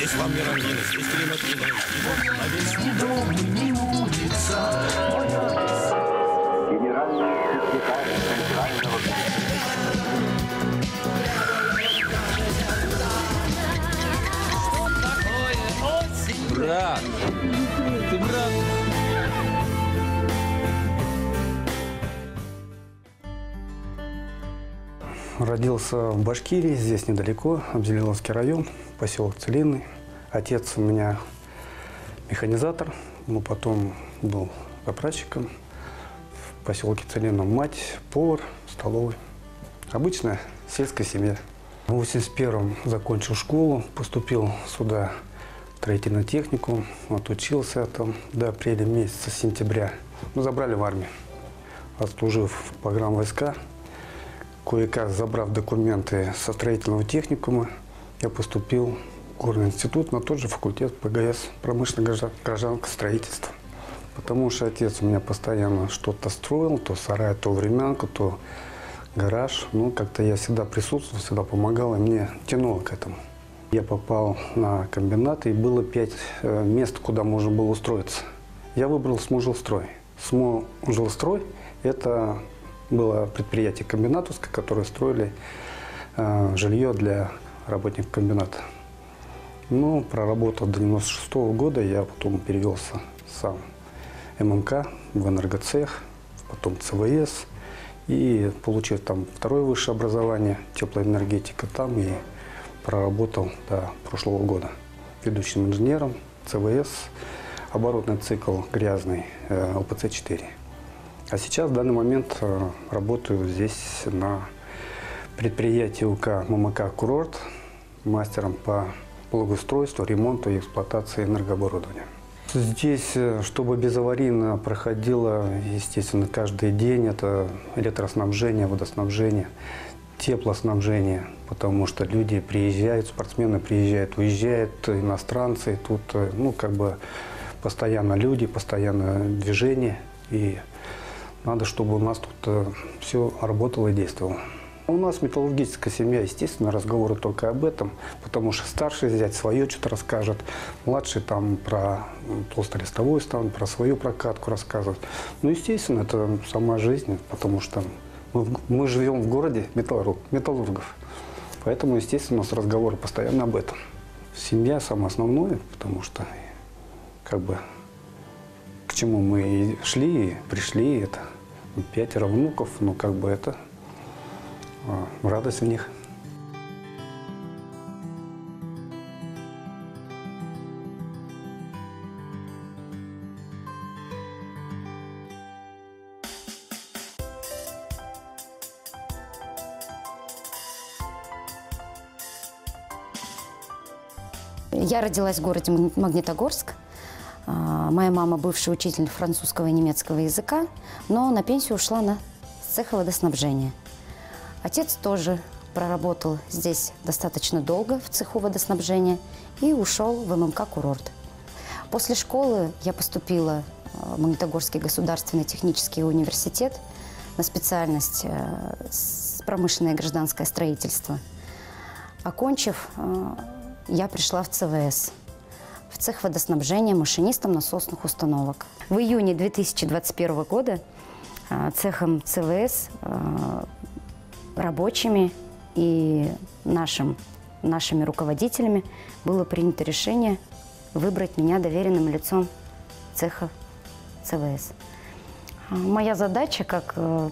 Здесь вам не равнина, здесь климат иной. Генеральный секретарь Центрального Брат, ты брат. Родился в Башкирии, здесь недалеко, Абзелиловский район, поселок Целинный. Отец у меня механизатор, потом был заправщиком в поселке Целинном. Мать повар в столовой. Обычная сельская семья. В 81-м закончил школу, поступил сюда в строительный техникум, отучился там до апреля месяца, сентября. Забрали в армию. Отслужив в погранвойска, кое-как забрав документы со строительного техникума, я поступил в горный институт на тот же факультет ПГС, промышленное гражданское строительство. Потому что отец у меня постоянно что-то строил, то сарай, то времянку, то гараж. Как-то я всегда присутствовал, всегда помогал, и мне тянуло к этому. Я попал на комбинат, и было 5 мест, куда можно было устроиться. Я выбрал СМУ-жилстрой. СМУ-жилстрой – это было предприятие комбинатовское, которое строили жилье для работников комбината. Проработал до 96-го года, я потом перевелся сам ММК в энергоцех, потом ЦВС, и получил там второе высшее образование, теплоэнергетика, там и проработал до прошлого года ведущим инженером ЦВС, оборотный цикл грязный, ЛПЦ-4. А сейчас в данный момент работаю здесь на предприятии УК ММК «Курорт», мастером по благоустройству, ремонту и эксплуатации энергооборудования. Здесь, чтобы безаварийно проходило, естественно, каждый день, это электроснабжение, водоснабжение, теплоснабжение, потому что люди приезжают, спортсмены приезжают, уезжают, иностранцы, тут, постоянно люди, постоянно движение, и надо, чтобы у нас тут все работало и действовало. У нас металлургическая семья, естественно, разговоры только об этом, потому что старший зять свое что-то расскажет, младший там про толстолистовой стан, про свою прокатку рассказывает. Естественно, это сама жизнь, потому что мы живем в городе металлургов, поэтому, естественно, у нас разговоры постоянно об этом. Семья самое основное, потому что, к чему мы и шли, и пришли, это 5 внуков, это радость в них. Я родилась в городе Магнитогорск. Моя мама бывший учитель французского и немецкого языка, но на пенсию ушла на цеха водоснабжения. Отец тоже проработал здесь достаточно долго в цеху водоснабжения и ушел в ММК «Курорт». После школы я поступила в Магнитогорский государственный технический университет на специальность промышленное и гражданское строительство. Окончив, я пришла в ЦВС, в цех водоснабжения машинистом насосных установок. В июне 2021 года цехом ЦВС, рабочими и нашими руководителями было принято решение выбрать меня доверенным лицом цеха ЦВС. Моя задача, как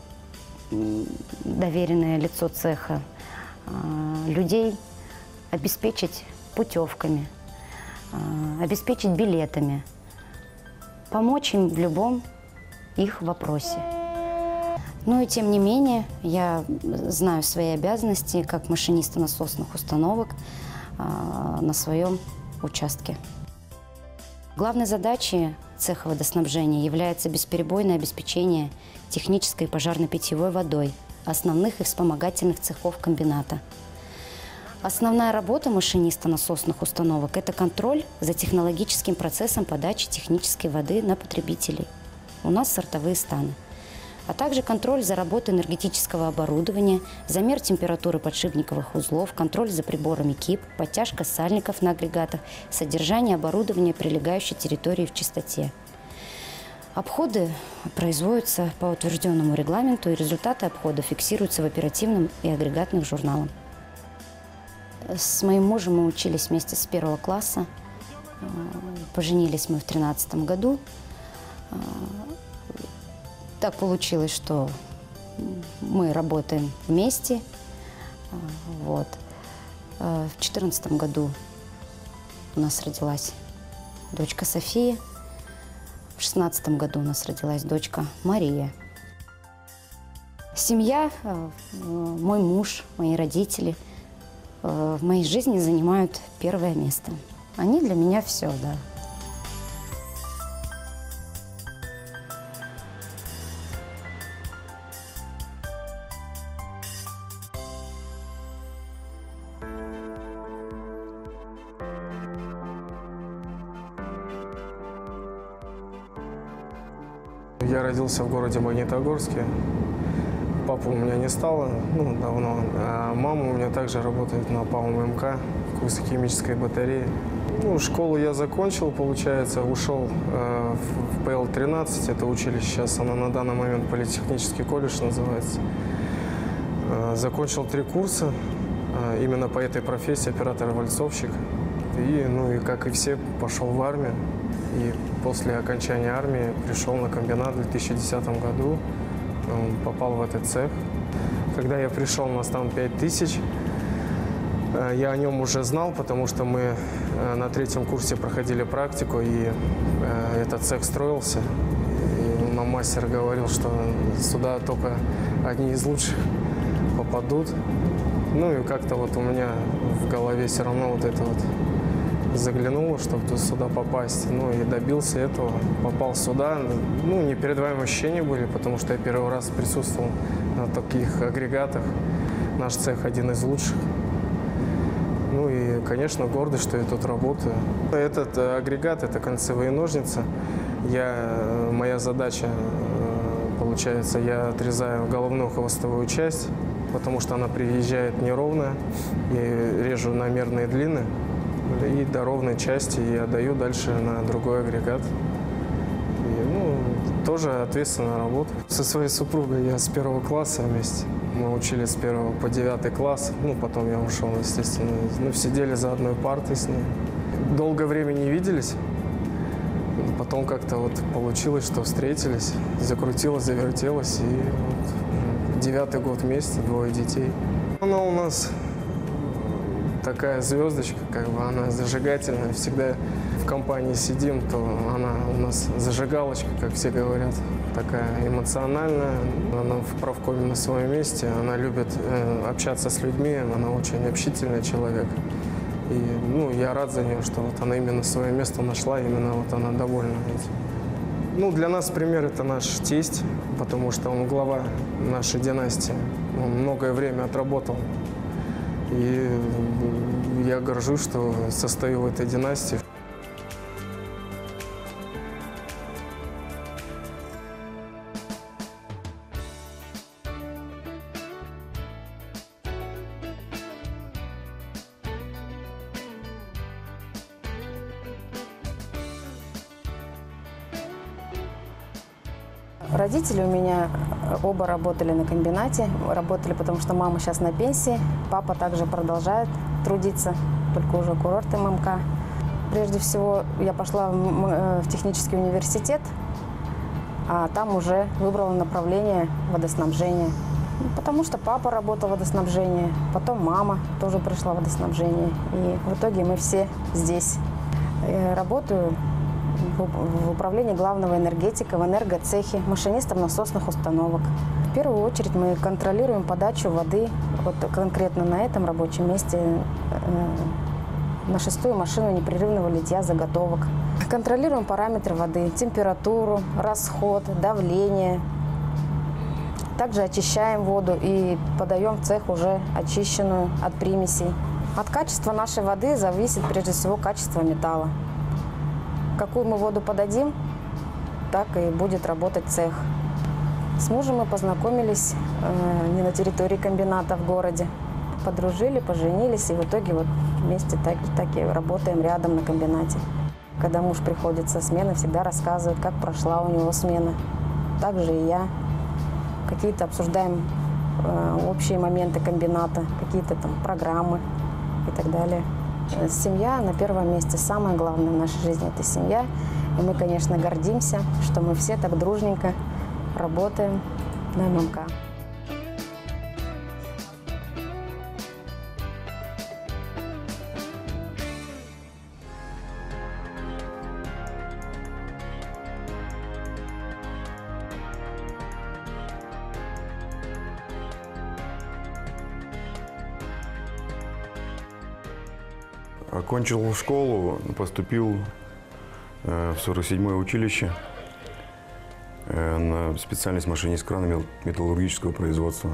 доверенное лицо цеха, людей обеспечить путевками, обеспечить билетами, помочь им в любом их вопросе. И тем не менее, я знаю свои обязанности как машиниста насосных установок на своем участке. Главной задачей цеха водоснабжения является бесперебойное обеспечение технической и пожарной питьевой водой основных и вспомогательных цехов комбината. Основная работа машиниста насосных установок – это контроль за технологическим процессом подачи технической воды на потребителей. У нас сортовые станы. а также контроль за работой энергетического оборудования, замер температуры подшипниковых узлов, контроль за приборами КИП, подтяжка сальников на агрегатах, содержание оборудования прилегающей территории в чистоте. Обходы производятся по утвержденному регламенту, и результаты обхода фиксируются в оперативном и агрегатных журналах. С моим мужем мы учились вместе с 1 класса. Поженились мы в 2013 году. Так получилось, что мы работаем вместе. Вот. В 2014 году у нас родилась дочка София. В 2016 году у нас родилась дочка Мария. Семья, мой муж, мои родители в моей жизни занимают первое место. Они для меня все, да. Я родился в городе Магнитогорске. Папы у меня не стало, давно. А мама у меня также работает на ПАО ММК в курсо-химической батарее. Школу я закончил, получается, ушел в ПЛ-13, это училище, сейчас оно на данный момент политехнический колледж называется. Закончил 3 курса, именно по этой профессии, оператор-вальцовщик. И, как и все, пошел в армию. И после окончания армии пришел на комбинат в 2010 году, попал в этот цех. Когда я пришел, у нас там 5000. Я о нем уже знал, потому что мы на 3-м курсе проходили практику, и этот цех строился. И нам мастер говорил, что сюда только одни из лучших попадут. И как-то у меня в голове все равно это заглянуло, чтобы сюда попасть. И добился этого, попал сюда. Непередаваемые ощущения были, потому что я первый раз присутствовал на таких агрегатах. Наш цех один из лучших. И, конечно, гордость, что я тут работаю. Этот агрегат – это концевые ножницы. Моя задача, получается, я отрезаю головную хвостовую часть, потому что она приезжает неровная. Я режу на мерные длины. И до ровной части я даю дальше на другой агрегат. И, тоже ответственная работа. Со своей супругой я с 1 класса вместе. Мы учились с 1 по 9 класс. Потом я ушел, естественно. Сидели за одной партой с ней. Долгое время не виделись. Потом как-то получилось, что встретились. Закрутилось, завертелось. И 9-й год вместе, 2 детей. Она у нас такая звездочка, она зажигательная. Всегда в компании сидим, то она у нас зажигалочка, как все говорят, такая эмоциональная. Она в правкоме на своем месте, она любит общаться с людьми, она очень общительный человек. И я рад за нее, что она именно свое место нашла, именно она довольна этим. Для нас пример – это наш тесть, потому что он глава нашей династии. Он многое время отработал. И я горжусь, что состою в этой династии. Родители у меня оба работали на комбинате. Работали, потому что мама сейчас на пенсии. Папа также продолжает трудиться, только уже курорт ММК. Прежде всего, я пошла в технический университет, а там уже выбрала направление водоснабжения. Потому что папа работал в водоснабжении, потом мама тоже пришла в водоснабжение. И в итоге мы все здесь. Я работаю в управлении главного энергетика, в энергоцехе, машинистом насосных установок. В первую очередь мы контролируем подачу воды, конкретно на этом рабочем месте, на 6-ю машину непрерывного литья заготовок. Контролируем параметры воды, температуру, расход, давление. Также очищаем воду и подаем в цех уже очищенную от примесей. От качества нашей воды зависит прежде всего качество металла. Какую мы воду подадим, так и будет работать цех. С мужем мы познакомились не на территории комбината в городе. Подружили, поженились и в итоге вот вместе так и работаем рядом на комбинате. Когда муж приходит со смены, всегда рассказывает, как прошла у него смена. Также и я. Какие-то обсуждаем общие моменты комбината, какие-то там программы и так далее. Семья на первом месте. Самое главное в нашей жизни – это семья. И мы, конечно, гордимся, что мы все так дружненько работаем на ММК. Окончил школу, поступил в 47-е училище на специальность машинист крана металлургического производства.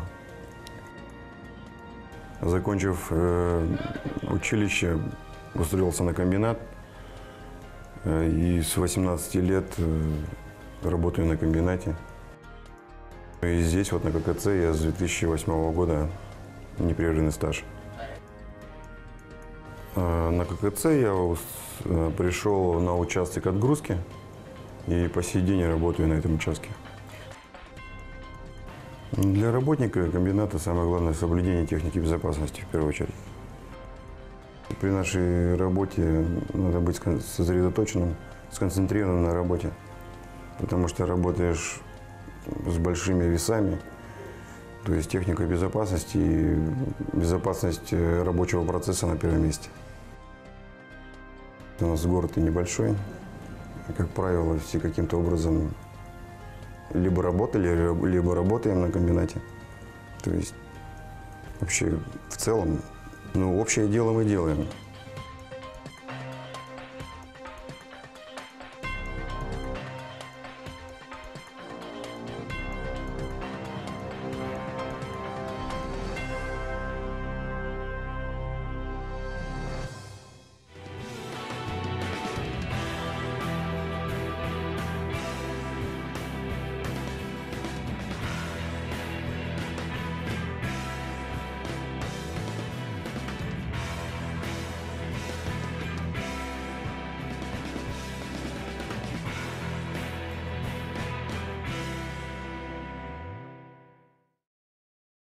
Закончив училище, устроился на комбинат и с 18 лет работаю на комбинате. И здесь, вот на ККЦ, я с 2008 года непрерывный стаж. На ККЦ я пришел на участок отгрузки и по сей день работаю на этом участке. Для работника комбината самое главное – соблюдение техники безопасности в первую очередь. При нашей работе надо быть сосредоточенным, сконцентрированным на работе, потому что работаешь с большими весами. То есть техника безопасности и безопасность рабочего процесса на первом месте. У нас город и небольшой. Как правило, все каким-то образом либо работали, либо работаем на комбинате. То есть вообще в целом, общее дело мы делаем.